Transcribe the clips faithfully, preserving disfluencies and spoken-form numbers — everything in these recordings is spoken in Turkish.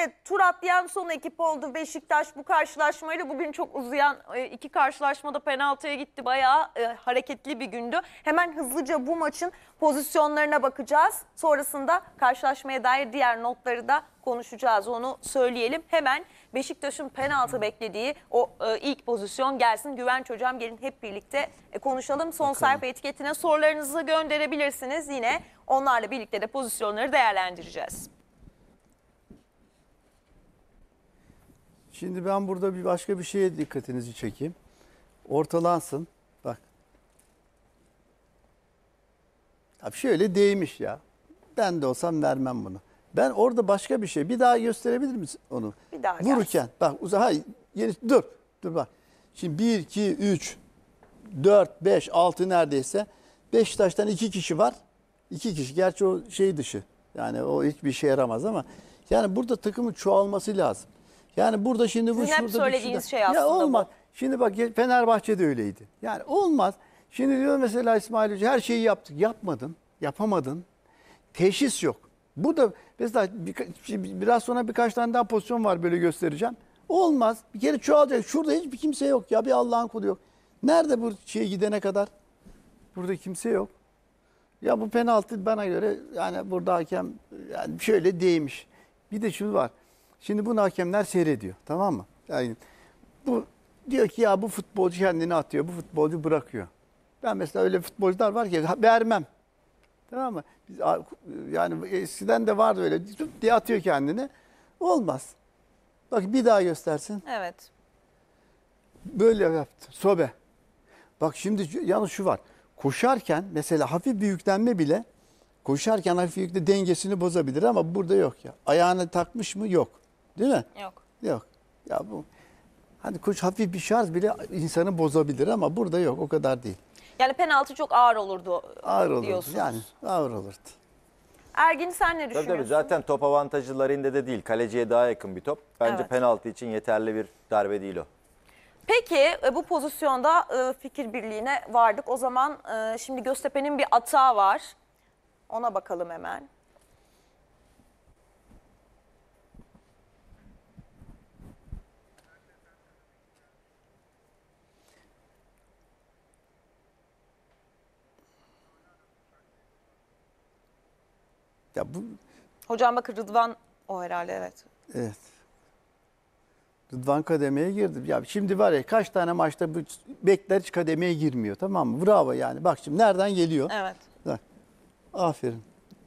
Evet, tur atlayan son ekip oldu Beşiktaş bu karşılaşmayla. Bugün çok uzayan iki karşılaşmada penaltıya gitti. Bayağı e, hareketli bir gündü. Hemen hızlıca bu maçın pozisyonlarına bakacağız. Sonrasında karşılaşmaya dair diğer notları da konuşacağız, onu söyleyelim. Hemen Beşiktaş'ın penaltı beklediği o e, ilk pozisyon gelsin. Güvenç hocam, gelin hep birlikte e, konuşalım. Son Bakalım. Sayfa etiketine sorularınızı gönderebilirsiniz. Yine onlarla birlikte de pozisyonları değerlendireceğiz. Şimdi ben burada bir başka bir şeye dikkatinizi çekeyim. Ortalansın. Bak. Abi şöyle değmiş ya. Ben de olsam vermem bunu. Ben orada başka bir şey. Bir daha gösterebilir misin onu? Bir daha Vururken. gelsin. Bak uzak. Hayır. Yeni, dur. Dur bak. Şimdi bir, iki, üç, dört, beş, altı neredeyse. Beşiktaş'tan iki kişi var. İki kişi. Gerçi o şey dışı. Yani o hiçbir işe yaramaz ama. Yani burada takımın çoğalması lazım. Yani burada şimdi bu Sizin hep şurada söylediğiniz şurada. şey aslında ya olmaz. bu. Şimdi bak Fenerbahçe'de öyleydi. Yani olmaz. Şimdi diyor mesela İsmail Hoca her şeyi yaptık. Yapmadın. Yapamadın. Teşhis yok. Bu da mesela bir, biraz sonra birkaç tane daha pozisyon var böyle göstereceğim. Olmaz. Bir kere çoğalacak. Şurada hiçbir kimse yok ya. Bir Allah'ın kulu yok. Nerede bu şeye gidene kadar? Burada kimse yok. Ya bu penaltı bana göre yani burada hakem yani şöyle değmiş. Bir de şu var. Şimdi bunu hakemler seyrediyor. Tamam mı? Yani bu diyor ki ya bu futbolcu kendini atıyor. Bu futbolcu bırakıyor. Ben mesela öyle futbolcular var ki vermem. Tamam mı? Biz, yani eskiden de vardı öyle diye atıyor kendini. Olmaz. Bak bir daha göstersin. Evet. Böyle yaptı. Sobe. Bak şimdi yalnız şu var. Koşarken mesela hafif bir yüklenme bile koşarken hafif yükle dengesini bozabilir ama burada yok ya. Ayağını takmış mı? Yok. Değil mi? Yok. Yok. Ya bu hani koş hafif bir şarj bile insanı bozabilir ama burada yok. O kadar değil. Yani penaltı çok ağır olurdu Ağır olurdu. diyorsunuz. Yani ağır olurdu. Ergin, sen ne Tabii düşünüyorsun? tabii, zaten top avantajı Larin'de de değil. Kaleciye daha yakın bir top. Bence Evet. penaltı için yeterli bir darbe değil o. Peki bu pozisyonda fikir birliğine vardık. O zaman şimdi Göztepe'nin bir atağı var. Ona bakalım hemen. Ya bu Hocam bakın, Rıdvan o herhalde, evet. evet. Rıdvan kademeye girdi. Ya şimdi var ya kaç tane maçta bu bekler hiç kademeye girmiyor, tamam mı? Bravo yani. Bak şimdi nereden geliyor? Evet. Bak. Aferin.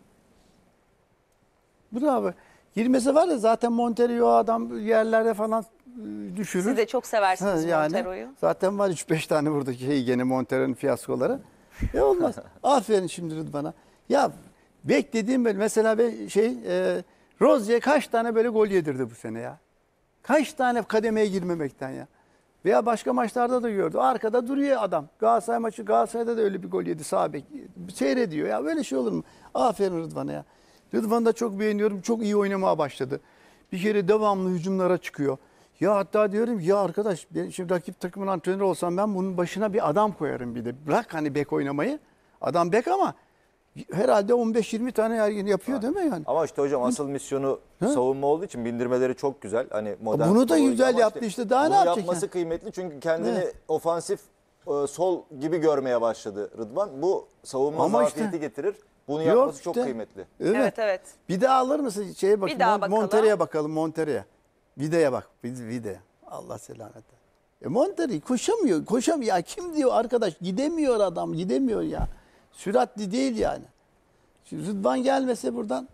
Bravo. Girmese var ya zaten Montero'yu adam yerlerde falan düşürür. Siz de çok seversiniz Ha, yani, Montero'yu. zaten var üç beş tane buradaki şey gene Montero'nun fiyaskoları. E olmaz. Aferin şimdi Rıdvan'a. Ya beklediğim böyle mesela ben şey e, Rozier kaç tane böyle gol yedirdi bu sene ya. Kaç tane kademeye girmemekten ya. Veya başka maçlarda da gördü. Arkada duruyor adam. Galatasaray maçı, Galatasaray'da da öyle bir gol yedi sağ bek. Seyrediyor ya. Böyle şey olur mu? Aferin Rıdvan'a ya. Rıdvan'ı da çok beğeniyorum. Çok iyi oynamaya başladı. Bir kere devamlı hücumlara çıkıyor. Ya hatta diyorum ya arkadaş, ben şimdi rakip takımın antrenörü olsam ben bunun başına bir adam koyarım bir de. Bırak hani bek oynamayı. Adam bek ama herhalde on beş yirmi tane her gün yapıyor, değil mi yani? Ama işte hocam asıl misyonu Hı? savunma olduğu için bindirmeleri çok güzel. Hani modern Bunu da futbol güzel ama yaptı işte. Daha ne bunu yapacak yapması yani? kıymetli çünkü kendini Evet. ofansif e, sol gibi görmeye başladı Rıdvan. Bu savunma Ama zafiyeti işte- getirir. Bunu Yok yapması çok işte. kıymetli. Evet. Evet, evet. Bir daha alır mısın? Şeye bakayım. daha Mon- bakalım. Montero'ya bakalım, Montero'ya. Videoya bak. Videoya. Allah selamet ver. E Montero koşamıyor. Koşamıyor. Ya kim diyor arkadaş? Gidemiyor adam. Gidemiyor ya. Süratli değil yani. Şimdi Rıdvan gelmese buradan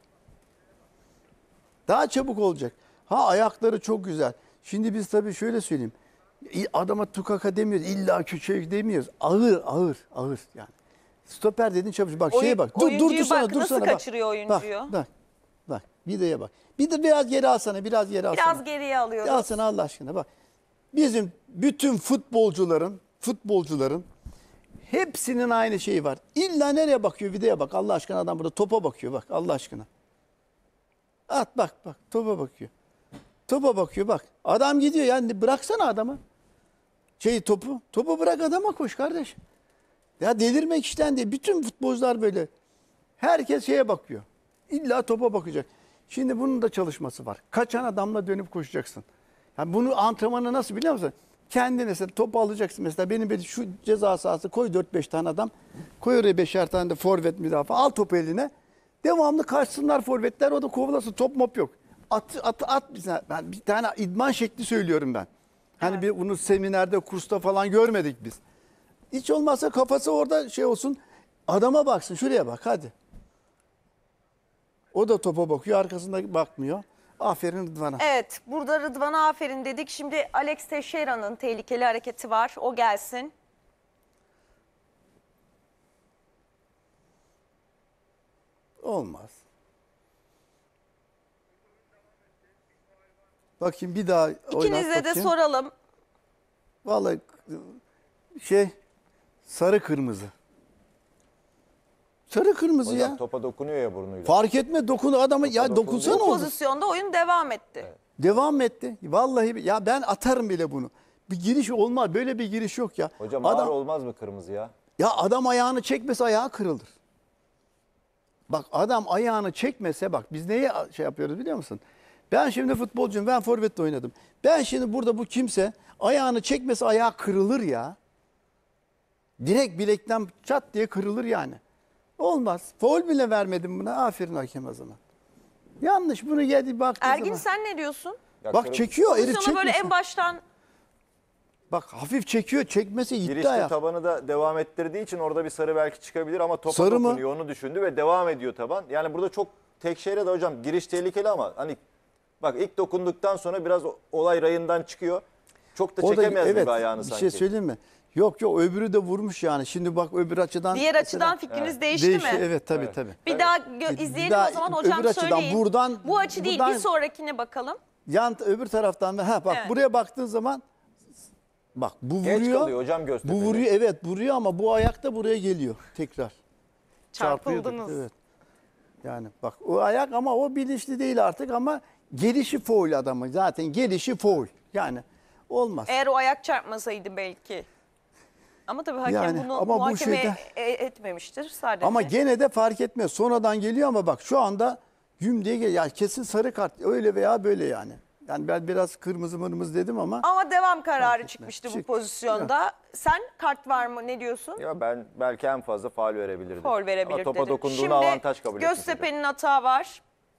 daha çabuk olacak. Ha ayakları çok güzel. Şimdi biz tabii şöyle söyleyeyim. Adama tukaka demiyoruz. İlla küçük demiyoruz. Ağır, ağır, ağır yani. Stoper dedin çabuk. Bak şeye bak. Dur, dur, Oyuncuyu dursana, bak, dursana. nasıl bak. kaçırıyor oyuncuyu? Bak, bak, bak. Videoya bak. Bir de biraz geri alsana, biraz geri alsana. Biraz geriye alıyoruz. Alsana Allah aşkına bak. Bizim bütün futbolcuların, futbolcuların hepsinin aynı şeyi var. İlla nereye bakıyor? Videoya bak. Allah aşkına adam burada topa bakıyor bak Allah aşkına. At bak bak topa bakıyor. Topa bakıyor bak. Adam gidiyor yani bıraksana adamı. Şey topu. Topu bırak adama koş kardeş. Ya delirmek işten değil. Bütün futbolcular böyle. Herkes şeye bakıyor. İlla topa bakacak. Şimdi bunun da çalışması var. Kaçan adamla dönüp koşacaksın. Yani bunu antrenmanı nasıl biliyor musun? Kendi mesela topu alacaksın. Mesela benim böyle şu ceza sahası koy dört beş tane adam. Koy oraya beşer tane de forvet müdafaa. Al topu eline. Devamlı kaçsınlar forvetler. O da kovalasın. Top mop yok. At at at bize. Ben bir tane idman şekli söylüyorum ben. Hani bir bunu seminerde, kursta falan görmedik biz. Hiç olmazsa kafası orada şey olsun. Adama baksın. Şuraya bak hadi. O da topa bakıyor. Arkasında bakmıyor. Aferin Rıdvan'a. Evet, burada Rıdvan'a aferin dedik. Şimdi Alex Teixeira'nın tehlikeli hareketi var. O gelsin. Olmaz. Bakayım bir daha oynat İkinize de bakayım. soralım. Vallahi şey sarı kırmızı. Sarı kırmızı Hocam ya. topa dokunuyor ya burnuyla. Fark etme dokun adamı ya dokundu. dokunsana Bu oldu. pozisyonda oyun devam etti. Devam etti. Vallahi ya ben atarım bile bunu. Bir giriş olmaz. Böyle bir giriş yok ya. Hocam adam, ağır olmaz mı kırmızı ya? Ya adam ayağını çekmese ayağı kırılır. Bak adam ayağını çekmese bak biz neye şey yapıyoruz biliyor musun? Ben şimdi futbolcuyum. Ben forvetle oynadım. Ben şimdi burada bu kimse ayağını çekmese ayağı kırılır ya. Direkt bilekten çat diye kırılır yani. Olmaz. Faul bile vermedim buna. Aferin hakem o zaman. Yanlış. Bunu geldi baktı Ergin zaman. sen ne diyorsun? Ya Bak kırmızı- çekiyor. Herif Pozisyonu böyle çekmesin. en baştan Bak hafif çekiyor. Çekmesi gitti Girişte ayak. tabanı da devam ettirdiği için orada bir sarı belki çıkabilir ama topa Sarı mı? dokunuyor onu düşündü ve devam ediyor taban. Yani burada çok tek şeyle de hocam giriş tehlikeli ama hani bak ilk dokunduktan sonra biraz o- olay rayından çıkıyor. Çok da O da- çekemez evet, gibi ayağını bir sanki. şey söyleyeyim mi? Yok yok öbürü de vurmuş yani. Şimdi bak öbür açıdan. diğer açıdan mesela- fikriniz değişti Değişti, mi? evet tabii Evet. tabii. Bir Evet. daha gö- Bir- bir izleyelim daha o zaman hocam öbür açıdan, söyleyin. buradan- Bu açı değil buradan- bir sonrakine bakalım. Yan öbür taraftan da ha bak Evet. buraya baktığın zaman bak bu Geç vuruyor. kalıyor hocam Bu Göztepe'de. vuruyor evet vuruyor ama bu ayak da buraya geliyor tekrar. Çarpıyordu, Çarpıldınız. Evet. Yani bak o ayak ama o bilinçli değil artık ama gelişi foul adamı zaten gelişi foul. Yani olmaz. Eğer o ayak çarpmasaydı belki. Ama tabii hakem Yani bunu ama bu muhakeme şeyde- e- etmemiştir sadece. Ama gene de fark etmez. Sonradan geliyor ama bak şu anda güm diye geliyor. Yani kesin sarı kart öyle veya böyle yani. Yani ben biraz kırmızı mırmızı dedim ama Ama devam kararı etmez. çıkmıştı bu Çık- pozisyonda. Sen kart var mı ne diyorsun? Ya ben belki en fazla faul verebilirdim. Faul verebilir Ama topa dedin. dokunduğunu Şimdi avantaj kabul etmiş hocam. Göztepe'nin hata var.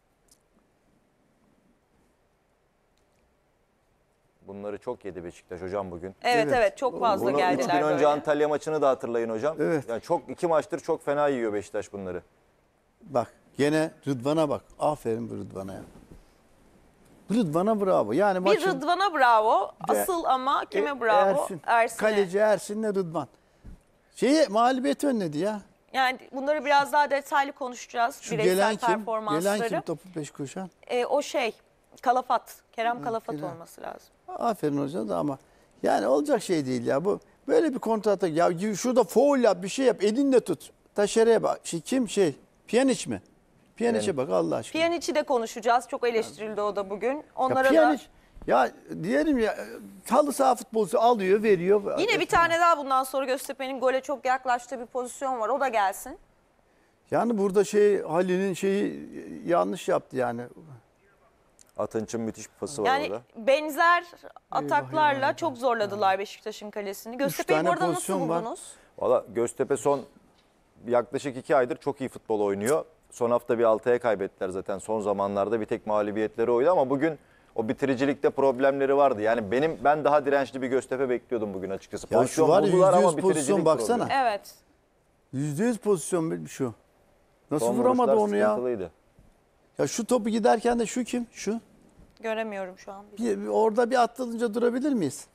Bunları çok yedi Beşiktaş hocam bugün. Evet evet, Evet. çok fazla Bunu üç geldiler gün önce böyle. Antalya maçını da hatırlayın hocam. Evet. Yani çok iki maçtır çok fena yiyor Beşiktaş bunları. bak gene Rıdvan'a bak. Aferin bu Rıdvan'a ya. Rıdvan'a bravo. Yani Bir maçın Rıdvan'a bravo. Ve- Asıl ama kime E- bravo? Ersin. Ersin'e. Kaleci Ersin'le Rıdvan. Şeyi mağlubiyeti önledi ya. Yani bunları biraz daha detaylı konuşacağız. Şu Bireysel gelen kim? performansları. Gelen kim topu peş koşan? E, o şey Kalafat. Kerem Kalafat Kerem. olması lazım. Aferin hocam da ama yani olacak şey değil ya bu. Böyle bir kontratak ya şurada foul yap bir şey yap elinle tut. Taşereye bak. Şey, kim şey? Pjanic mi? Pjanic'e bak Allah aşkına. Pjanic'i de konuşacağız. Çok eleştirildi o da bugün. Ya Onlara da Pjanic ya diyelim ya halı saha futbolcusu alıyor veriyor. yine bir tane daha bundan sonra Göztepe'nin gole çok yaklaştığı bir pozisyon var. O da gelsin. Yani burada şey Halil'in şeyi yanlış yaptı yani. Atınç'ın müthiş bir pası var Yani orada. benzer ataklarla eyvah. çok zorladılar Beşiktaş'ın kalesini. Göztepe'yi tane bu arada nasıl pozisyon var. buldunuz? Valla Göztepe son yaklaşık iki aydır çok iyi futbol oynuyor. Son hafta bir altıya kaybettiler zaten. Son zamanlarda bir tek mağlubiyetleri oydu ama bugün o bitiricilikte problemleri vardı. Yani benim ben daha dirençli bir Göztepe bekliyordum bugün açıkçası. Ya şu var ya, buldular yüzde ama yüz pozisyon bitiricilik baksana. problemi. Evet. Yüzde yüz pozisyon şu. Nasıl Son vuramadı vuruşlar onu ya? sıkıntılıydı. Ya şu topu giderken de şu kim? Şu. Göremiyorum şu an. Bir, bir orada bir atılınca durabilir miyiz?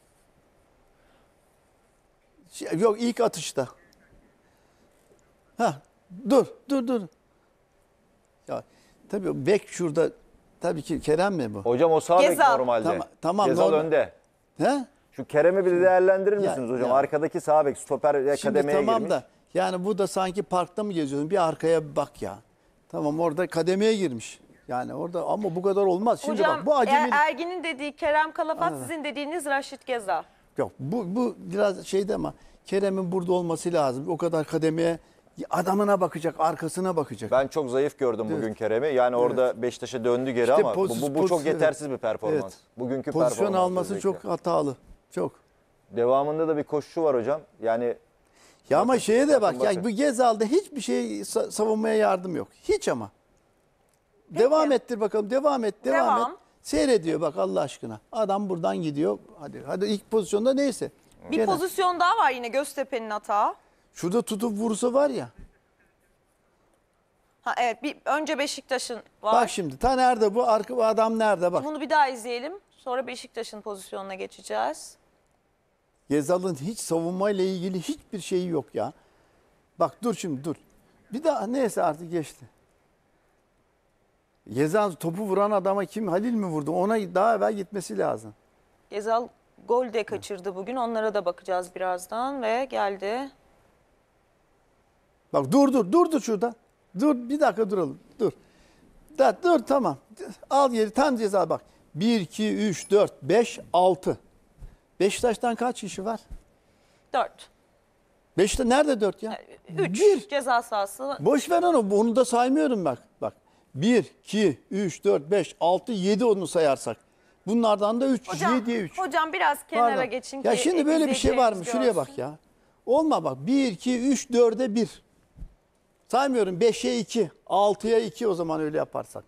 Şey, Yok ilk atışta. Ha dur dur dur. Ya tabii bek şurada tabii ki Kerem mi bu? Hocam o sağ bek Gezal. normalde. Tamam, tamam, Gezal normal. önde. He? Şu Kerem'i bir değerlendirir Ya- misiniz hocam? ya. Arkadaki sağ bek stoper Şimdi akademiye tamam girmiş. da yani bu da sanki parkta mı geziyorsun? Bir arkaya bir bak ya. Tamam orada kademeye girmiş. Yani orada ama bu kadar olmaz. Şimdi Hocam bak bu acemi Er- Ergin'in dediği Kerem Kalafat, sizin dediğiniz Raşit Gezal. yok. Bu bu biraz şeyde ama Kerem'in burada olması lazım. O kadar kademeye Adamına bakacak, arkasına bakacak. Ben çok zayıf gördüm bugün Evet. Kerem'i. Yani orada Beşiktaş'a döndü geri İşte ama bu, pozisyon- bu, bu çok pozisyon- yetersiz bir performans. Evet. Bugünkü Pozisyon performans alması özellikle. çok hatalı. Çok. Devamında da bir koşu var hocam. Yani Ya ama şeye de bak. bakın, bakın. Ya bu Gezal'da hiçbir şey sa- savunmaya yardım yok. Hiç ama. Devam ettir bakalım. Devam et. Devam, Devam. et. Seyrediyor bak Allah aşkına. Adam buradan gidiyor. Hadi hadi ilk pozisyonda neyse. Bir Gene. pozisyon daha var yine Göztepe'nin hatağı. Şurada tutup vursa var ya. Ha evet, bir önce Beşiktaş'ın var. Bak şimdi ta nerede bu? Arka bu adam nerede bak. Bunu bir daha izleyelim. Sonra Beşiktaş'ın pozisyonuna geçeceğiz. Gezal'ın hiç savunmayla ilgili hiçbir şeyi yok ya. Bak dur şimdi dur. Bir daha neyse artık geçti. Gezal topu vuran adama kim? Halil mi vurdu? Ona daha evvel gitmesi lazım. Gezal gol de kaçırdı bugün. Onlara da bakacağız birazdan ve geldi. Bak dur dur dur dur şurada. Dur bir dakika duralım. Dur. Da, dur tamam. Al yeri tam ceza bak. bir, iki, üç, dört, beş, altı. Beşiktaş'tan kaç kişi var? dört. Beşiktaş nerede dört ya? üç Bir. ceza sahası. Boş ver onu. Onu da saymıyorum bak. Bak. bir, iki, üç, dört, beş, altı, yedi onu sayarsak. Bunlardan da üç. Hocam, yediye üç. hocam biraz kenara Pardon. geçin Ya ki şimdi böyle bir şey var mı? izleyicilerimiz Şuraya görsün. bak ya. Olma bak. bir, iki, üç, dörde bir. Saymıyorum. beşe iki, altıya iki o zaman öyle yaparsak.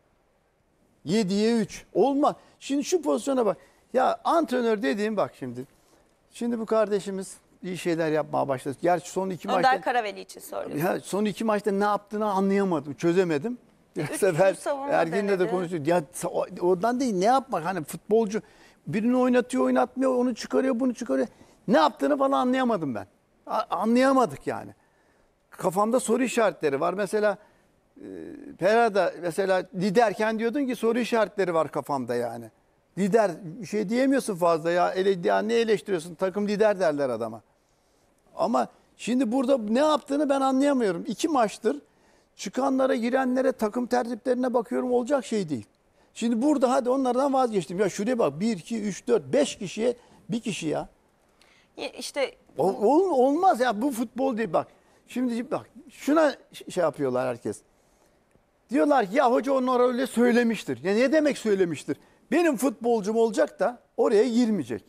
yediye üç. Olmaz. Şimdi şu pozisyona bak. Ya antrenör dediğim bak şimdi. Şimdi bu kardeşimiz iyi şeyler yapmaya başladı. Gerçi son iki Önder maçta Karaveli için söylüyorum. ya son iki maçta ne yaptığını anlayamadım, çözemedim. Bir Üçlü sefer savunma Ergin'le de denedi. konuştuk. Ya o- oradan değil ne yapmak hani futbolcu birini oynatıyor, oynatmıyor, onu çıkarıyor, bunu çıkarıyor. Ne yaptığını falan anlayamadım ben. A- anlayamadık yani. Kafamda soru işaretleri var. Mesela e, Pera'da mesela liderken diyordun ki soru işaretleri var kafamda yani. Lider bir şey diyemiyorsun fazla ya. Ele, ya ne eleştiriyorsun? Takım lider derler adama. Ama şimdi burada ne yaptığını ben anlayamıyorum. İki maçtır çıkanlara, girenlere, takım tertiplerine bakıyorum olacak şey değil. Şimdi burada hadi onlardan vazgeçtim. Ya şuraya bak bir, iki, üç, dört, beş kişiye bir kişi ya. Y- İşte Ol- ol- olmaz ya bu futbol değil bak. Şimdi bak şuna ş- şey yapıyorlar herkes. Diyorlar ki ya hoca onlara öyle söylemiştir. Ya ne demek söylemiştir? Benim futbolcum olacak da oraya girmeyecek.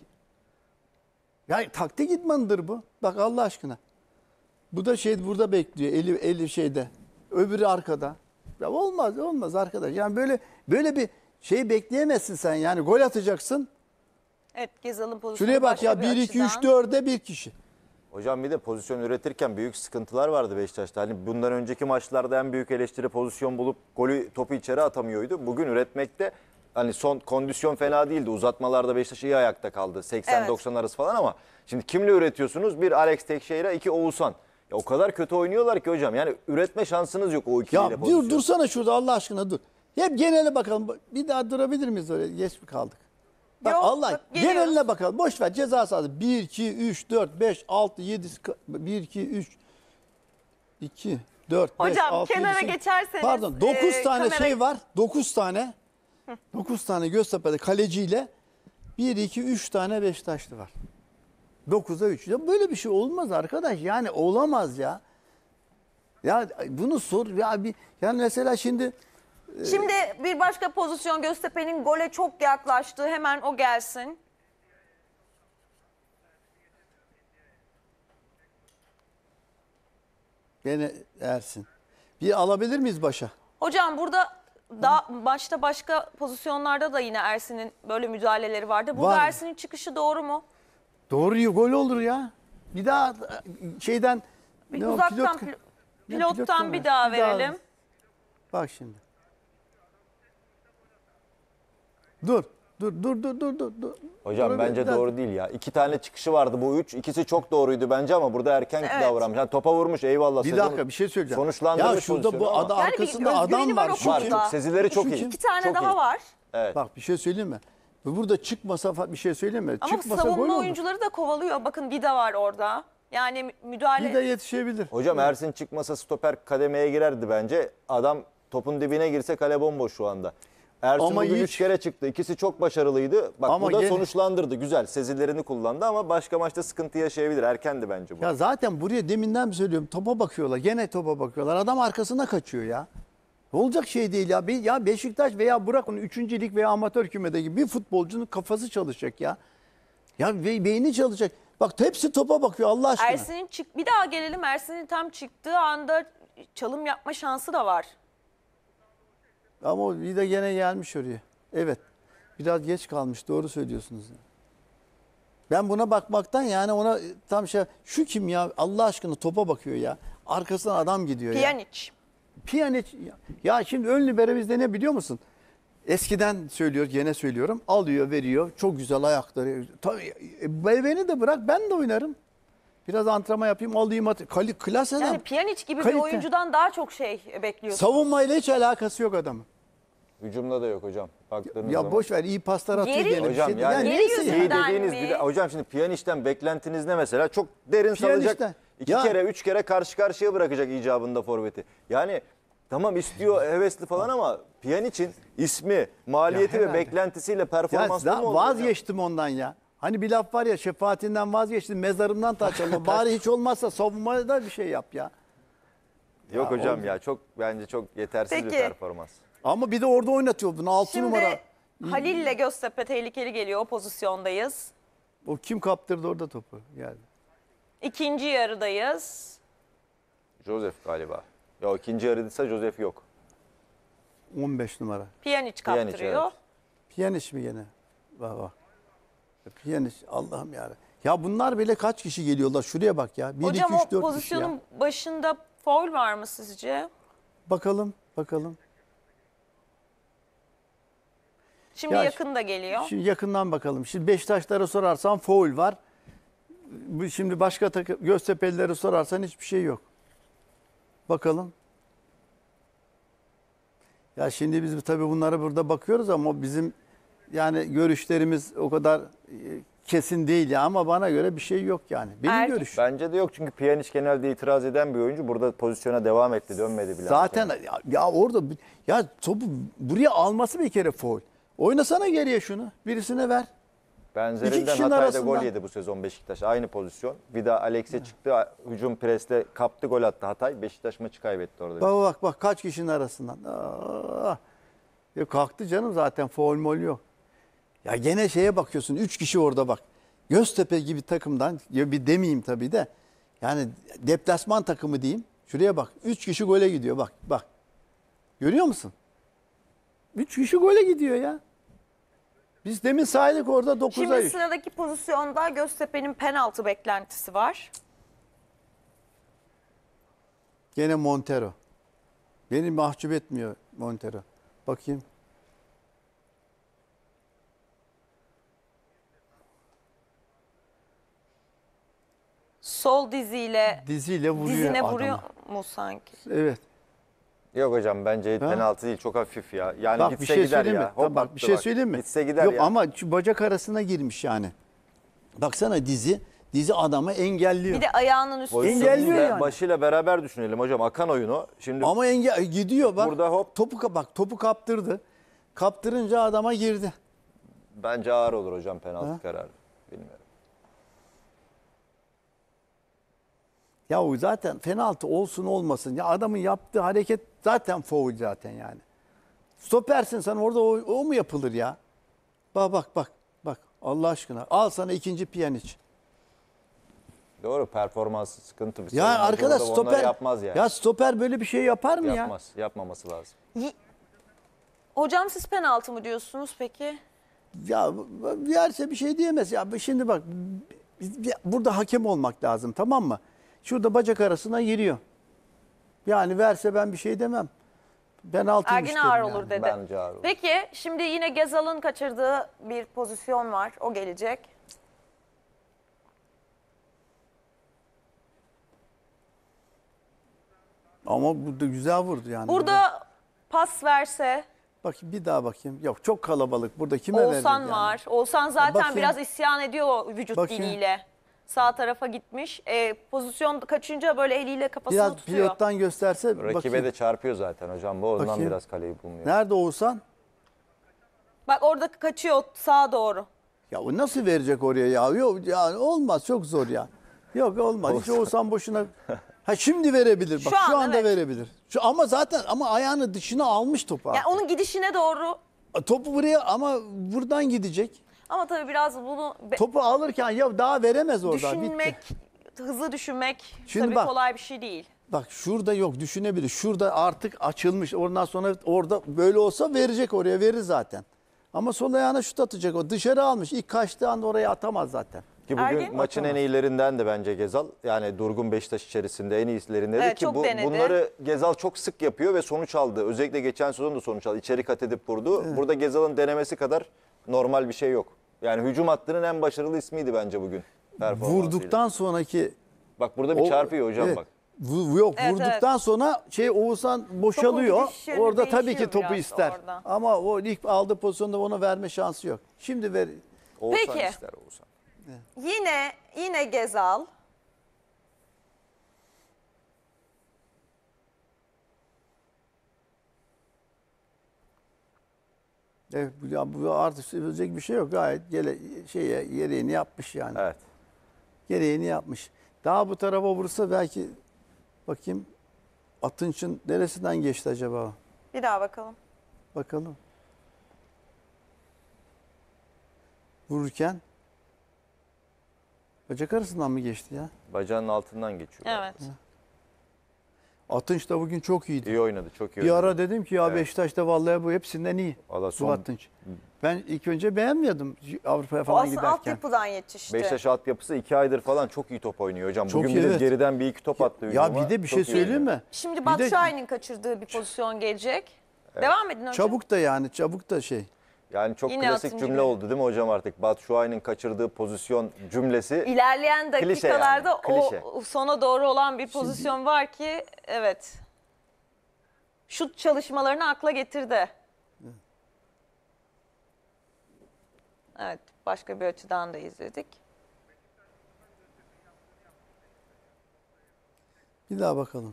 Yani taktik idmanıdır bu. Bak Allah aşkına. Bu da şey burada bekliyor. Eli, eli şeyde. Öbürü arkada. Ya olmaz olmaz arkadaş. Yani böyle böyle bir şey bekleyemezsin sen. Yani gol atacaksın. evet, Gezal'ın pozisyonu Şuraya bak başka ya bir bir, iki, üç, açıdan. dörde bir kişi. hocam bir de pozisyon üretirken büyük sıkıntılar vardı Beşiktaş'ta. Hani bundan önceki maçlarda en büyük eleştiri pozisyon bulup golü topu içeri atamıyordu. Bugün üretmekte hani son kondisyon fena değildi. Uzatmalarda Beşiktaş iyi ayakta kaldı. seksen doksan arası falan ama şimdi kimle üretiyorsunuz? Bir Alex Teixeira, iki Oğuzhan. Ya o kadar kötü oynuyorlar ki hocam. Yani üretme şansınız yok o ikiliyle Ya pozisyon. dur dursana şurada Allah aşkına dur. Hep genele bakalım. Bir daha durabilir miyiz öyle? Geç mi kaldık? Bak Yok, Allah bak, geliyoruz. geneline bakalım. Boş ver ceza sahası. bir, iki, üç, dört, beş, altı, yedi, bir, iki, üç, iki, dört, beş, Hocam, altı, kenara yedi, sekiz. geçerseniz, Pardon dokuz e, tane kamera- şey var. dokuz tane. dokuz tane Göztepe'de kaleciyle bir, iki, üç tane Beşiktaşlı var. dokuza üç. Ya böyle bir şey olmaz arkadaş. Yani olamaz ya. Ya bunu sor ya bir yani mesela şimdi Şimdi bir başka pozisyon Göztepe'nin gole çok yaklaştı. Hemen o gelsin. gene Ersin. Bir alabilir miyiz başa? Hocam burada da başta başka pozisyonlarda da yine Ersin'in böyle müdahaleleri vardı. Burada Var. Ersin'in çıkışı doğru mu? Doğru gol olur ya. Bir daha şeyden Bir ne o, uzaktan pilot- pil- Ne, pilottan mı? bir daha verelim. Bak şimdi. Dur. Dur dur dur dur dur. dur. Hocam Dur, bence bir daha- doğru değil ya. İki tane çıkışı vardı bu üç. İkisi çok doğruydu bence ama burada erken Evet. davranmış. Yani topa vurmuş eyvallah. Bir sezonu dakika bir şey söyleyeceğim. Sonuçlandırmış Ya şurada bu pozisyonu ama- adam Yani bir arkasında özgüveni adam var var. o Şu Var, kim? konuda. sezileri çok Şu iyi. kim? İki tane Çok daha iyi. var. Evet. Bak bir şey söyleyeyim mi? Bu burada çıkmasa fa- bir şey söyleyeyim mi? Ama Çıkmasa gol savunma olur. oyuncuları da kovalıyor. Bakın Dida var orada. Yani mü- müdahale... Bir de yetişebilir. Hocam Ersin çıkmasa stoper kademeye girerdi bence. Adam topun dibine girse kale bomboş şu anda. Ersun Ama bugün hiç- üç kere çıktı. İkisi çok başarılıydı. Bak Ama bu da gene- sonuçlandırdı. Güzel. Sezilerini kullandı ama başka maçta sıkıntı yaşayabilir. Erkendi bence bu. Ya zaten buraya deminden bir söylüyorum. Topa bakıyorlar. Gene topa bakıyorlar. Adam arkasına kaçıyor ya. Olacak şey değil ya. Bir- Ya Beşiktaş veya bırak onu üçüncü lig veya amatör kümede gibi bir futbolcunun kafası çalışacak ya. Ya be- beyni çalışacak. Bak hepsi topa bakıyor Allah aşkına. Ersin'in çık bir daha gelelim. Ersin'in tam çıktığı anda çalım yapma şansı da var. Ama o bir de gene gelmiş oraya. Evet. Biraz geç kalmış. Doğru söylüyorsunuz. Ben buna bakmaktan yani ona tam şey şu kim ya Allah aşkına topa bakıyor ya. Arkasından adam gidiyor ya. Pjanic. Piyaniç ya, ya şimdi ön libero bizde ne biliyor musun? Eskiden söylüyor, gene söylüyorum. Alıyor, veriyor. Çok güzel ayakları. Tabii e, beni de bırak ben de oynarım. Biraz antrenman yapayım, alayım at. Kali, klas adam. Yani Pjanic gibi Kalite. bir oyuncudan daha çok şey bekliyorsun. Savunmayla hiç alakası yok adamın. Hücumda da yok hocam. Baktığınız Ya zaman. boş ver, iyi paslar atıyor Geri- gene. bir Hocam şey- yani, Geri neyse ya. yüzünden iyi dediğiniz mi? bir de hocam şimdi Pjanic'ten beklentiniz ne mesela? Çok derin Pjanic'ten. salacak. İki Ya- kere, üç kere karşı karşıya bırakacak icabında forveti. Yani tamam istiyor hevesli falan ama Pjanic'in ismi, maliyeti Ya ve herhalde. beklentisiyle Ya performanslı da- mı oldu hocam? vazgeçtim ondan ya. Hani bir laf var ya şefaatinden vazgeçtim, mezarımdan taş alma. Bari hiç olmazsa savunmada da bir şey yap ya. Yok Ya hocam o- ya çok bence çok yetersiz bir Peki. performans. Ama bir de orada oynatıyor bunu altı Şimdi numara. Halil'le Göztepe tehlikeli geliyor. O pozisyondayız. O kim kaptırdı orada topu? Yani. İkinci yarıdayız. Joseph galiba. Ya ikinci yarıdaysa Joseph yok. on beş numara. Pjanic Pjanic, kaptırıyor. evet. Piyaniş mi gene? Bak bak. Piyaniş Allah'ım ya. Ya bunlar bile kaç kişi geliyorlar? Şuraya bak ya. bir, Hocam iki, üç, o dört kişi ya. pozisyonun başında faul var mı sizce? Bakalım, bakalım. Şimdi Ya yakın da geliyor. Şimdi yakından bakalım. Şimdi Beşiktaşlara sorarsan faul var. Bu Şimdi başka takım Göztepe'lilere sorarsan hiçbir şey yok. Bakalım. Ya şimdi biz tabii bunlara burada bakıyoruz ama bizim yani görüşlerimiz o kadar e, kesin değil ya ama bana göre bir şey yok yani. Benim Erkin- görüşüm. Bence de yok çünkü Pjanic genelde itiraz eden bir oyuncu. Burada pozisyona devam etti, dönmedi bile. Zaten ya, ya orada ya topu buraya alması bir kere faul. Oynasana geriye şunu. Birisine ver. İki Benzerinden kişinin Hatay'da arasından. gol yedi bu sezon Beşiktaş. Aynı pozisyon. Vida Alex'e çıktı. Hücum presle kaptı, gol attı Hatay. Beşiktaş maçı kaybetti orada. Bak bak bak kaç kişinin arasından. Aa, ya kalktı canım zaten faul mol yok. Ya gene şeye bakıyorsun. Üç kişi orada bak. Göztepe gibi takımdan ya bir demeyeyim tabii de. Yani deplasman takımı diyeyim. Şuraya bak. Üç kişi gole gidiyor bak bak. Görüyor musun? Üç kişi gole gidiyor ya. Biz demin saydık orada dokuza Şimdi üç. sıradaki pozisyonda Göztepe'nin penaltı beklentisi var. Gene Montero. Beni mahcup etmiyor Montero. Bakayım. Sol diziyle Diziyle vuruyor dizine adama. vuruyor mu sanki? Evet. Yok hocam bence Ha? penaltı değil. Çok hafif ya. Yani Bak gitse bir şey gider söyleyeyim mi? ya. Tabii Hop bak attı bir şey bak. söyleyeyim mi? Gitse gider Yok ya. ama şu bacak arasına girmiş yani. Baksana dizi. Dizi adamı engelliyor. Bir de ayağının üstü. Engelliyor Pozisyonu yani. başıyla beraber düşünelim hocam. Akan oyunu. Şimdi Ama engel gidiyor bak. Burada hop. Topu ka- bak topu kaptırdı. Kaptırınca adama girdi. bence ağır olur hocam penaltı Ha? kararı. Bilmiyorum. Ya o zaten penaltı olsun olmasın. Ya adamın yaptığı hareket zaten faul zaten yani. Stopersin sen orada o, o mu yapılır ya? Bak bak bak. Bak Allah aşkına. Al sana ikinci Pjanic. Doğru, performansı sıkıntı bir Ya savunmacı arkadaş orada onları stoper yapmaz yani. Ya stoper böyle bir şey yapar mı ya? Yapmaz. Yapmaması lazım. Y- Hocam siz penaltı mı diyorsunuz peki? Ya yerse bir şey diyemez. Ya şimdi bak biz- bir- burada hakem olmak lazım tamam mı? Şurada bacak arasına giriyor. Yani verse ben bir şey demem. Penaltıymış Ergin derim ağır yani. olur dedi. Bence ağır olur. Peki şimdi yine Gezal'ın kaçırdığı bir pozisyon var. O gelecek. Ama burada güzel vurdu yani. Burada pas verse Bak bir daha bakayım. Yok çok kalabalık. Burada kime verecek Oğuzhan yani? var. Oğuzhan zaten Bakayım. biraz isyan ediyor vücut Bakayım. diliyle. Sağ tarafa gitmiş. E, pozisyon kaçınca böyle eliyle kafasını Biraz tutuyor. pilottan gösterse Rakibe bakayım. de çarpıyor zaten hocam. Bu ondan Bakayım. biraz kaleyi bulmuyor. Nerede Oğuzhan? Bak orada kaçıyor sağa doğru. Ya o nasıl verecek oraya ya? Yok ya olmaz, çok zor ya. Yok olmaz. Hiç Oğuzhan boşuna. Ha şimdi verebilir. Bak Şu şu, an, anda evet. verebilir. Şu ama zaten ama ayağını dışına almış topu. Yani artık. onun gidişine doğru. Topu buraya ama buradan gidecek. Ama tabii biraz bunu be- Topu alırken ya daha veremez oradan. düşünmek, Bitti. hızlı düşünmek Şimdi tabii bak. kolay bir şey değil. Bak şurada yok, düşünebilir. Şurada artık açılmış. Ondan sonra orada böyle olsa verecek, oraya verir zaten. Ama sol ayağına şut atacak. O dışarı almış. İlk kaçtığı anda oraya atamaz zaten. Ki bugün Ergin? maçın en iyilerinden de bence Gezal. Yani Durgun Beşiktaş içerisinde en iyilerinden Evet, ki çok bu, denedi. bunları Gezal çok sık yapıyor ve sonuç aldı. Özellikle geçen sezon da sonuç aldı. İçeri kat edip vurdu. Burada Gezal'ın denemesi kadar normal bir şey yok. Yani hücum hattının en başarılı ismiydi bence bugün. performansıyla. Vurduktan sonraki Bak burada bir o- çarpıyor hocam evet. bak. Vu- Yok Evet, vurduktan sonra şey Oğuzhan boşalıyor. gidiş yönü Orada tabii ki değişiyor topu biraz ister. orada. Ama o ilk aldığı pozisyonda ona verme şansı yok. Şimdi ver. Oğuzhan Peki. ister Oğuzhan. Yine yine Gezal. Evet, bu- ya bu artık söyleyecek bir şey yok. Gayet gele, şeye, gereğini yapmış yani. Evet. Gereğini yapmış. Daha bu tarafa vursa belki bakayım Atınç'ın neresinden geçti acaba? Bir daha bakalım. Bakalım. Vururken bacak arasından mı geçti ya? Bacağının altından geçiyor. Evet. Atınç da bugün çok iyiydi. İyi oynadı. Çok iyi Bir oynadı. ara dedim ki ya Evet. Beşiktaş'ta vallahi bu hepsinden iyi. Valla Bu son Atınç. Ben ilk önce beğenmiyordum Avrupa'ya O falan aslında giderken. altyapıdan yetişti. Beşiktaş altyapısı iki aydır falan çok iyi top oynuyor hocam. Çok Bugün iyi, bir de evet. geriden bir iki top attı. Ya hücuma. bir de bir Çok şey iyi söyleyeyim oynuyor. mi? Şimdi Bir Batu de Şahin'in kaçırdığı bir pozisyon gelecek. Devam edin hocam. çabuk da yani çabuk da şey. Yani çok Yine klasik atıncı cümle gibi. oldu değil mi hocam artık? Batshuayi'nin kaçırdığı pozisyon cümlesi. İlerleyen Klişe dakikalarda yani, klişe. o sona doğru olan bir pozisyon var ki evet. Şut çalışmalarını akla getirdi. Evet, başka bir açıdan da izledik. Bir daha bakalım.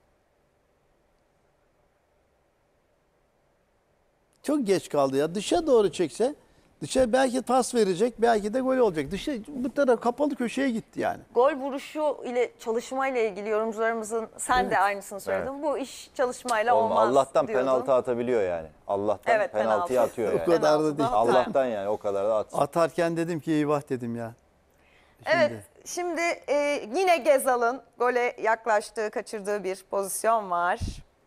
Çok geç kaldı ya. Dışa doğru çekse, dışa belki pas verecek, belki de gol olacak. Dışa bu taraf kapalı köşeye gitti yani. Gol vuruşu ile çalışma ile ilgili yorumcularımızın sen de aynısını söyledin. Bu iş çalışmayla Olma- olmaz Allah'tan diyordun. penaltı atabiliyor yani. Allah'tan Evet, penaltıyı penaltı. atıyor O yani. kadar da Penaltıda değil. hata. Allah'tan yani o kadar da atsın. Atarken dedim ki eyvah dedim ya. Şimdi. Evet, şimdi e, yine Gezal'ın gole yaklaştığı, kaçırdığı bir pozisyon var.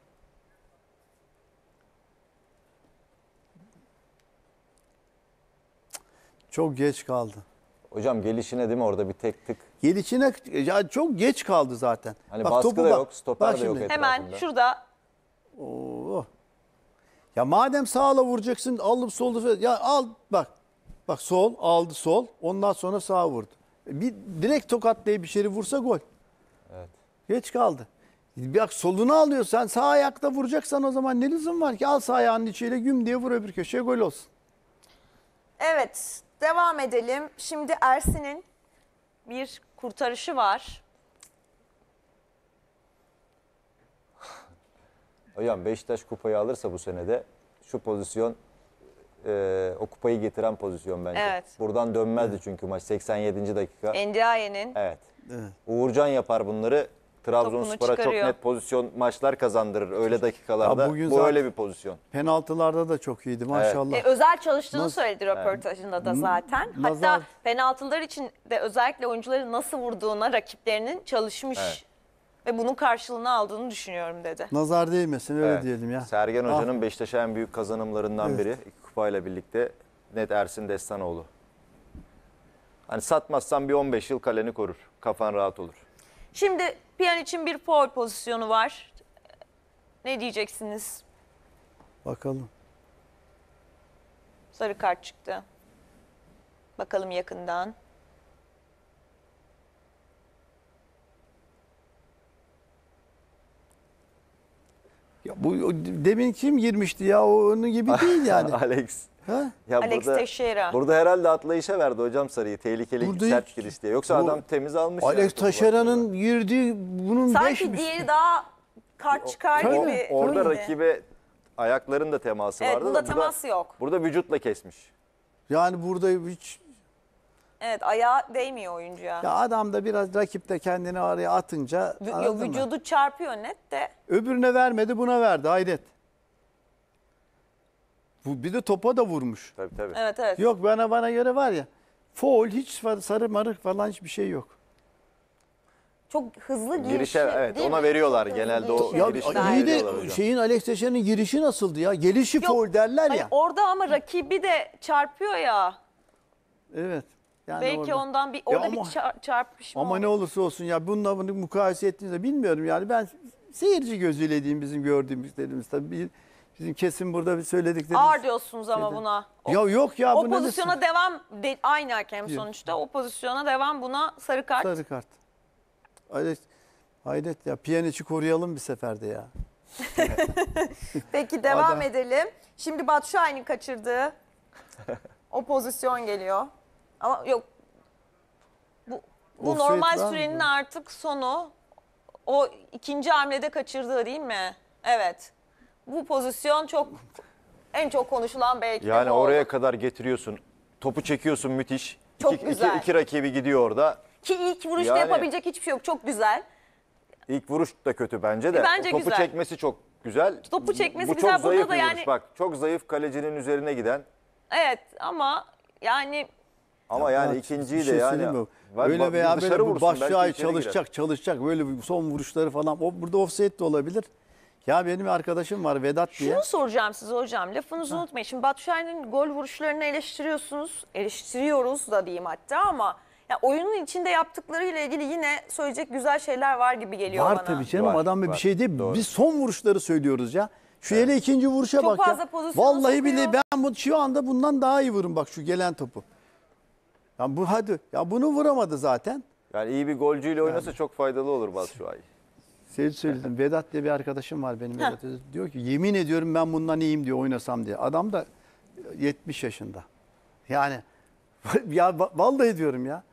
Çok geç kaldı. Hocam gelişine değil mi orada bir tek tık. Gelişine ya çok geç kaldı zaten. Hani Bak, baskı topu da bak. yok, stoper Bak de yok şimdi. etrafında. Hemen şurada Oo. Ya madem sağla vuracaksın alıp solda ya al bak. Bak sol aldı sol ondan sonra sağa vurdu. Bir direkt tokatlayıp bir şey vursa gol. Evet. Geç kaldı. Bak solunu alıyor sen sağ ayakta vuracaksan o zaman ne lüzum var ki al sağ ayağının içiyle güm diye vur öbür köşeye gol olsun. evet devam edelim. Şimdi Ersin'in bir kurtarışı var. Hocam Beşiktaş kupayı alırsa bu senede şu pozisyon e, o kupayı getiren pozisyon bence. Evet. Buradan dönmezdi çünkü maç seksen yedinci dakika. Ndiaye'nin Evet. Evet. Uğurcan yapar bunları. Trabzonspor'a çok çıkarıyor. net pozisyon maçlar kazandırır öyle dakikalarda. Ya bugün Bu zaten- öyle bir pozisyon. Penaltılarda da çok iyiydi maşallah. E, özel çalıştığını Nasıl- söyledi röportajında da zaten. Nazar- Hatta penaltılar için de özellikle oyuncuları nasıl vurduğuna rakiplerinin çalışmış Evet. ve bunun karşılığını aldığını düşünüyorum dedi. Nazar değmesin öyle Evet. diyelim ya. Sergen Ah. Hoca'nın Beşiktaş'a en büyük kazanımlarından Evet. biri. İki kupayla birlikte net Ersin Destanoğlu. Hani satmazsan bir on beş yıl kaleni korur. Kafan rahat olur. Şimdi Pjanic'in bir foul pozisyonu var. Ne diyeceksiniz? Bakalım. Sarı kart çıktı. Bakalım yakından. Ya bu o demin kim girmişti ya o onun gibi değil yani. Alex. ha? Ya Alex burada, Teixeira. burada herhalde atlayışa verdi hocam sarıyı. Tehlikeli Burada sert hiç- giriş diye. Yoksa bu- adam temiz almış. yani Alex topu Taşeran'ın girdiği bunun beş Sanki mi? diğeri daha kart çıkar Tabii. gibi. Orada öyleydi. rakibe ayakların da teması Evet, vardı. bunda da teması yok. Burada vücutla kesmiş. Yani burada hiç Evet, ayağı değmiyor oyuncuya. ya adam da biraz rakip de kendini araya atınca Vü- anladın yo, mı? vücudu çarpıyor net de. Öbürüne vermedi, buna verdi, hayret. Bu bir de topa da vurmuş. Tabii tabii. Evet evet. Yok, bana bana göre var ya. Foul, hiç sarı marık falan hiçbir şey yok. Çok hızlı girişi. Girişe evet değil ona mi? veriyorlar Çok genelde hızlı o Ya girişi. girişten iyi veriyorlar de hocam. şeyin Alex Teixeira'nın girişi nasıldı ya? Gelişi Yok, foul derler hani ya. orada ama rakibi de çarpıyor ya. Evet. Yani Belki orada. ondan bir Ya orada ama- bir çar- çarpışma Ama oldu. ne olursa olsun ya bununla bunu mukayese ettiğinizde bilmiyorum yani ben seyirci gözüyle diyeyim bizim gördüğümüzlerimiz tabii bir- bizim kesin burada bir söylediklerimiz. Ağır diyorsunuz ama Şeyde. buna. O, Ya yok ya o bu ne pozisyona desin? devam de, aynı hakem Diyor. sonuçta. O pozisyona devam, buna sarı kart. Sarı kart. Hayret, hayret ya Pjanic'i koruyalım bir seferde ya. Peki devam Adam- edelim. Şimdi Batshuayi'nin kaçırdığı o pozisyon geliyor. Ama yok. Bu, bu Offside normal var mı? sürenin artık sonu. O ikinci hamlede kaçırdığı değil mi? Evet. Bu pozisyon çok en çok konuşulan belki de Yani bu oraya oldu. kadar getiriyorsun. Topu çekiyorsun müthiş. Çok iki, güzel. Iki, iki rakibi gidiyor orada. Ki ilk vuruşta Yani- yapabilecek hiçbir şey yok. Çok güzel. İlk vuruş da kötü bence de. E, bence Topu güzel. çekmesi çok güzel. Topu çekmesi Bu güzel. çok Burada zayıf da bir yani- vuruş. Bak çok zayıf kalecinin üzerine giden. Evet ama yani Ama yani Ya, ikinciyi bir de şey yani. söyleyeyim mi? Bak- Öyle bak, veya dışarı böyle bu vursun, belki Batshuayi içeri girer. çalışacak çalışacak böyle bir son vuruşları falan. O burada offside de olabilir. Ya benim arkadaşım var Vedat diye. şunu soracağım size hocam. Lafınızı unutmayın. Şimdi Batshuayi'nin gol vuruşlarını eleştiriyorsunuz. Eleştiriyoruz da diyeyim hatta ama ya oyunun içinde yaptıklarıyla ilgili yine söyleyecek güzel şeyler var gibi geliyor Var bana. tabii canım Var, adam bir var. şey değil. Doğru. Biz son vuruşları söylüyoruz ya. Şu hele ikinci vuruşa Çok bak fazla ya. pozisyon Vallahi sokuyor. billahi ben bu şu anda bundan daha iyi vururum bak şu gelen topu. Ya bu hadi ya bunu vuramadı zaten. Yani iyi bir golcüyle oynasa çok faydalı olur Batshuayi. Şey söyledim. Vedat diye bir arkadaşım var benim. Vedat. Diyor ki yemin ediyorum ben bundan iyiyim diyor oynasam diye. Adam da yetmiş yaşında. Yani ya va- vallahi diyorum ya.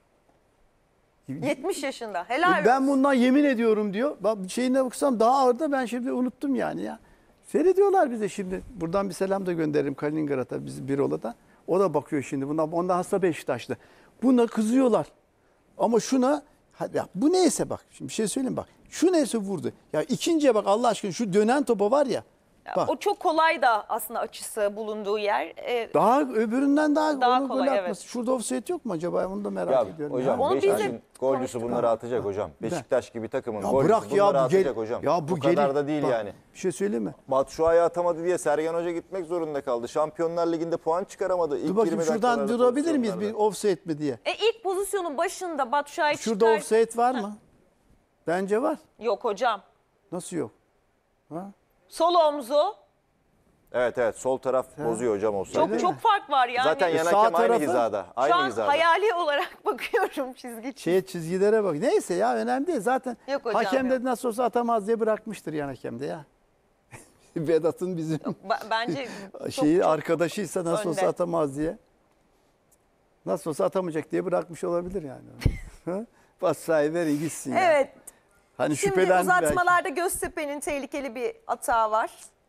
yetmiş yaşında. Helal Ben olsun. bundan yemin ediyorum diyor. Bak şeyine baksam daha ağır da ben şimdi unuttum yani ya. Seyrediyorlar bize şimdi. Buradan bir selam da gönderirim Kaliningrad'a bizim Birola'da. O da bakıyor şimdi. Bundan ondan hasta Beşiktaş'ta. Buna kızıyorlar. Ama şuna hadi ya bu neyse bak. Şimdi bir şey söyleyeyim bak. Şu neyse vurdu. Ya ikinciye bak Allah aşkına şu dönen topa var ya. Ya Bak. o çok kolay da aslında açısı bulunduğu yer. Ee, Daha öbüründen daha, Daha onu kolay, gol evet. atması. Şurada offside yok mu acaba? Onu da merak Ya ediyorum. hocam ya. Onu biz de Beşiktaş'ın golcüsü konuştuk. bunları atacak hocam. Beşiktaş gibi takımın Ya golcüsü bırak ya bunları bu gel. atacak hocam. Ya bu, bu kadar geli- da değil bak, yani. Bir şey söyleyeyim mi? Batshuayi atamadı diye Sergen Hoca gitmek zorunda kaldı. Şampiyonlar Ligi'nde puan çıkaramadı. İlk Dur bakayım yirmi şuradan dakikalarda durabilir miyiz bir pozisyonlarda. offside mi diye. e, ilk pozisyonun başında Batshuayi Şurada çıkar. offside var mı? Bence var. Yok hocam. Nasıl yok? Ha? Sol omzu. Evet evet sol taraf bozuyor hocam olsa. Çok Öyle çok mi? fark var yani. Zaten E, yan sağ hakem aynı tarafı- hizada. Şu Aynı an hizada. hayali olarak bakıyorum çizgi çizgi. Şeye çizgilere bak. Neyse ya önemli değil. Zaten Yok hocam, hakem de yok. nasıl olsa atamaz diye bırakmıştır yan hakem de ya. Vedat'ın bizim Ba- Bence çok, şeyi çok arkadaşıysa nasıl olsa önde. atamaz diye. Nasıl olsa atamayacak diye bırakmış olabilir yani. Ha? Batshuayi verin gitsin ya. Evet. Hani Şimdi şüphelendi belki. uzatmalarda Göztepe'nin tehlikeli bir hata var.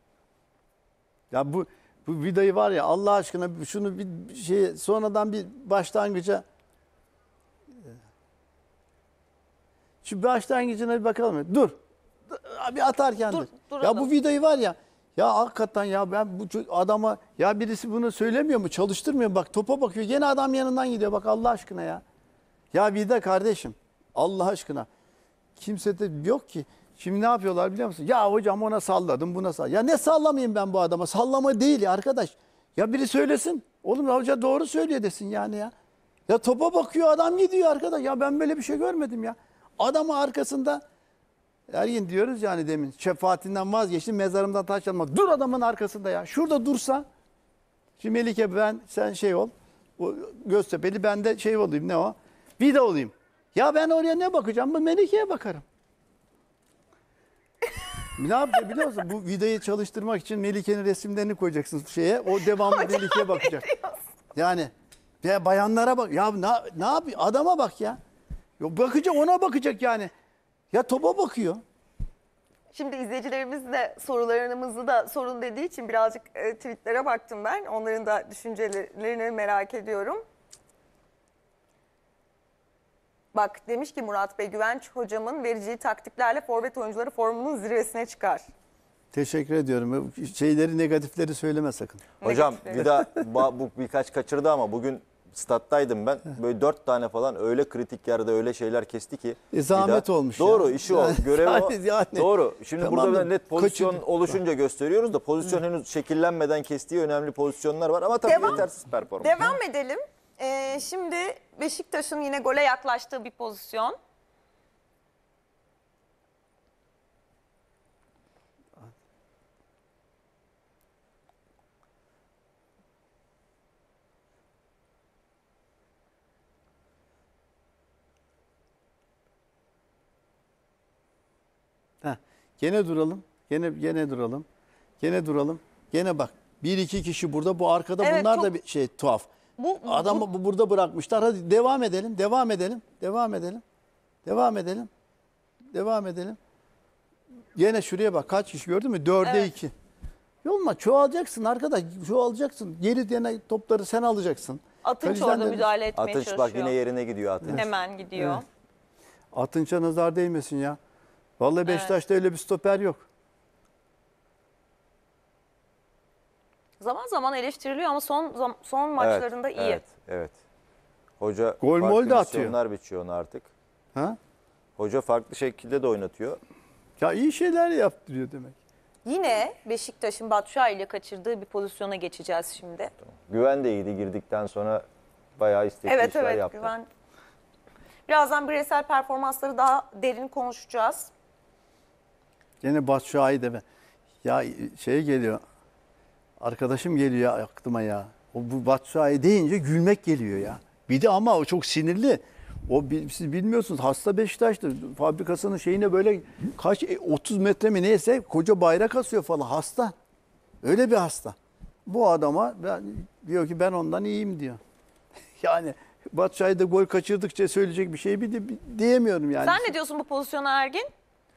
Ya bu bu vidayı var ya Allah aşkına şunu bir şey sonradan bir başlangıca şu başlangıcına bir bakalım. Dur. Bir atarken Dur, dur. duralım. Ya bu vidayı var ya ya hakikaten ya ben bu ço- adama ya birisi bunu söylemiyor mu? Çalıştırmıyor mu? Bak topa bakıyor. Gene adam yanından gidiyor. Bak Allah aşkına ya. Ya vida kardeşim. Allah aşkına. Kimse de yok ki. Şimdi ne yapıyorlar biliyor musun? Ya hocam ona salladım buna sall. Ya ne sallamayayım ben bu adama? Sallama değil ya arkadaş. Ya biri söylesin. Oğlum ya hoca doğru söylüyor desin yani ya. Ya topa bakıyor adam gidiyor arkadaş. Ya ben böyle bir şey görmedim ya. Adamı arkasında Ergin diyoruz yani demin şefaatinden vazgeçtim mezarımdan taş alma. Dur adamın arkasında ya. Şurada dursa. Şimdi Melike ben sen şey ol. O Göztepe'li ben de şey olayım ne o? Vida olayım. Ya ben oraya ne bakacağım? Bu Melike'ye bakarım. Ne yapacak biliyor musun? Bu vidayı çalıştırmak için Melike'nin resimlerini koyacaksınız şeye. O devamlı Melike'ye bakacak. Yani ya bayanlara bak. Ya ne, ne yapıyor? Adama bak ya. Ya bakacak ona bakacak yani. Ya topa bakıyor. Şimdi izleyicilerimiz de sorularımızı da sorun dediği için birazcık e, tweetlere baktım ben. Onların da düşüncelerini merak ediyorum. Bak demiş ki Murat Bey, Güvenç hocamın vereceği taktiklerle forvet oyuncuları formunun zirvesine çıkar. Teşekkür ediyorum. Şeyleri, negatifleri söyleme sakın. Hocam Negatifleri. bir daha ba- bu birkaç kaçırdı ama bugün stat'taydım ben. Böyle dört tane falan öyle kritik yerde öyle şeyler kesti ki. E, zahmet Bir daha- olmuş Doğru ya. işi o. Yani Görevi o. yani- yani. Doğru. Şimdi Tamam burada da da net pozisyon kaçırdı. oluşunca gösteriyoruz da pozisyon henüz şekillenmeden kestiği önemli pozisyonlar var. Ama tabii Devam. yetersiz performans. Devam edelim. Ee, şimdi Beşiktaş'ın yine gole yaklaştığı bir pozisyon. Heh, gene duralım. Gene gene duralım. Gene duralım. Gene bak. Bir iki kişi burada. Bu arkada Evet, bunlar çok- da bir şey tuhaf. Bu, Adamı bu, burada bırakmışlar. Hadi devam edelim. Devam edelim. Devam edelim. Devam edelim. Devam edelim. Gene şuraya bak. Kaç kişi gördün mü? Dörde Evet. iki. Yolma çoğalacaksın arkadaş. Çoğalacaksın. Geri gene topları sen alacaksın. Atınç Kaleciden orada de- müdahale etmeye Atınç çalışıyor. bak yine yerine gidiyor Atınç. Hemen gidiyor. Evet. Atınç'a nazar değmesin ya. Vallahi Beşiktaş'ta öyle bir stoper yok. Zaman zaman eleştiriliyor ama son zam- son maçlarında iyi. Evet, evet. Hoca Gol farklı mol de atıyor. misyonlar biçiyor onu artık. Ha? Hoca farklı şekilde de oynatıyor. Ya iyi şeyler yaptırıyor demek. Yine Beşiktaş'ın Batshuayi ile kaçırdığı bir pozisyona geçeceğiz şimdi. Güven de iyiydi girdikten sonra bayağı istekli Evet işler evet yaptı. Güven. Birazdan bireysel performansları daha derin konuşacağız. Gene Batshuayi deme. Ya şey geliyor. Arkadaşım geliyor ya aklıma ya. O bu Batshuayi deyince gülmek geliyor ya. Bir de ama o çok sinirli. O bi- siz bilmiyorsunuz hasta Beşiktaş'tı. Fabrikasının şeyine böyle kaç e, otuz metre mi neyse koca bayrak asıyor falan hasta. Öyle bir hasta. Bu adama ben, diyor ki ben ondan iyiyim diyor. Yani Batshuayi'de gol kaçırdıkça söyleyecek bir şey bir de bir- diyemiyorum yani. Sen ne diyorsun bu pozisyona Ergin?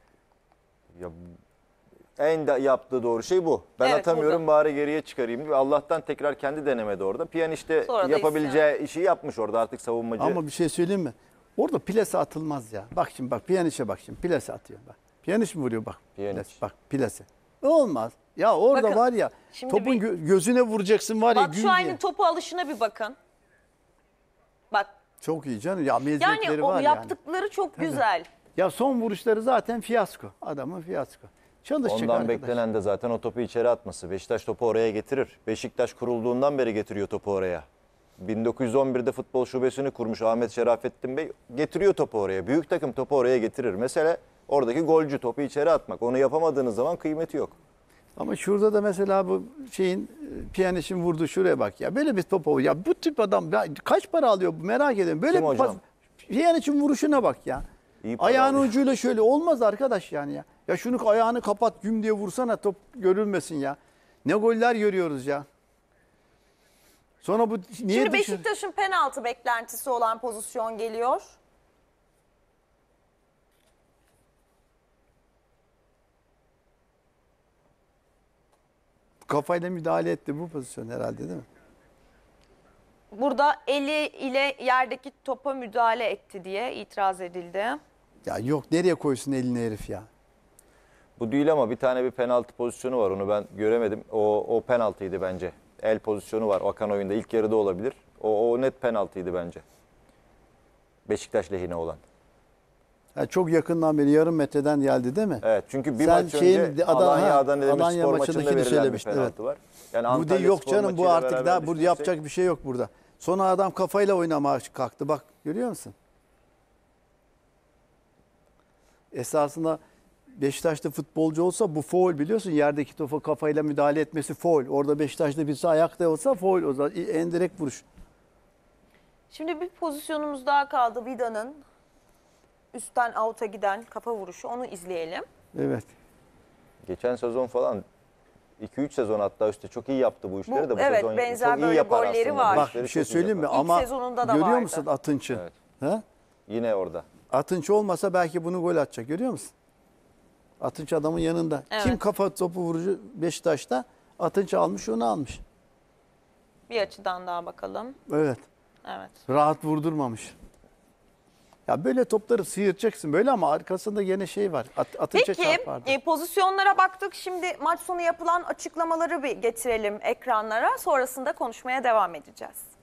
Ya, en de yaptığı doğru şey bu. Ben Evet, atamıyorum burada. bari geriye çıkarayım diye. Allah'tan tekrar kendi denemedi orada. Piyaniş de Sonra da yapabileceği işi yapmış orada artık savunmacı. Ama bir şey söyleyeyim mi? Orada plase atılmaz ya. Bak şimdi bak Pjanic'e bak şimdi plase atıyor bak. Pjanic mi vuruyor bak. Pjanic. Plase, bak plase. Olmaz. Ya orada Bakın, var ya şimdi topun bir- gö- gözüne vuracaksın var ya gül Batshuayi'nin diye. topu alışına bir bakın. Bak Çok iyi canım ya meziyetleri yani o var yani. yaptıkları çok güzel. Ya son vuruşları zaten fiyasko. Adamın fiyasko. Çalışacak Ondan arkadaş. beklenen de zaten o topu içeri atması. Beşiktaş topu oraya getirir. Beşiktaş kurulduğundan beri getiriyor topu oraya. bin dokuz yüz on birde futbol şubesini kurmuş Ahmet Şerafettin Bey getiriyor topu oraya. Büyük takım topu oraya getirir. Mesele oradaki golcü topu içeri atmak. Onu yapamadığınız zaman kıymeti yok. Ama şurada da mesela bu şeyin e, Pjanic'in vurduğu şuraya bak ya. Böyle bir topu ya bu tip adam ya kaç para alıyor bu merak ediyorum. Böyle Kim bir pas. hocam? Pjanic'in vuruşuna bak ya. İyi para Ayağının alıyor. ucuyla şöyle olmaz arkadaş yani ya. Ya şunu ayağını kapat güm diye vursana top görülmesin ya. Ne goller görüyoruz ya. Sonra bu niye Şimdi dışarı- Beşiktaş'ın penaltı beklentisi olan pozisyon geliyor. kafayla müdahale etti bu pozisyon herhalde değil mi? Burada eli ile yerdeki topa müdahale etti diye itiraz edildi. Ya yok nereye koysun elini herif ya. Bu değil ama bir tane bir penaltı pozisyonu var. Onu ben göremedim. O, o penaltıydı bence. El pozisyonu var Okan oyunda. İlk yarıda olabilir. O, o net penaltıydı bence. Beşiktaş lehine olan. Ya çok yakından beri yarım metreden geldi değil mi? Evet çünkü bir Sen maç şeyin- önce Adana- Alanya ha, Adana Demirspor Alanya maçında maçındakini verilen bir söylemiştin, penaltı evet. var. Yani Bu Antalya değil yok Spor canım bu maçıyla artık beraber daha burada düşünürsek- yapacak bir şey yok burada. Sonra adam kafayla oynamaya kalktı bak görüyor musun? Esasında Beşiktaş'ta futbolcu olsa bu faul biliyorsun yerdeki topa kafayla müdahale etmesi faul. Orada Beşiktaş'ta birisi ayakta olsa faul o zaman en direkt vuruş. Şimdi bir pozisyonumuz daha kaldı. Vida'nın üstten out'a giden kafa vuruşu. Onu izleyelim. Evet. Geçen sezon falan iki üç sezon hatta üstte çok iyi yaptı bu işleri Bu- de bu evet, sezon benzer çok iyi böyle yapar golleri aslında. var. Bu Bak işleri bir şey çok iyi söyleyeyim mi yapar. İlk ama sezonunda da görüyor vardı. musun Atınç'ı? Evet. Ha? Yine orada. Atınç olmasa belki bunu gol atacak görüyor musun? Atınç adamın yanında. Evet. Kim kafa topu vurucu Beşiktaş'ta? Atınç almış, onu almış. Bir açıdan daha bakalım. Evet. Evet. Rahat vurdurmamış. Ya böyle topları sıyıracaksın böyle ama arkasında gene şey var. At, Atınç'a Peki çarpardı. e, pozisyonlara baktık. Şimdi maç sonu yapılan açıklamaları bir getirelim ekranlara. Sonrasında konuşmaya devam edeceğiz.